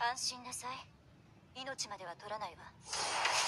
安心なさい。命までは取らないわ。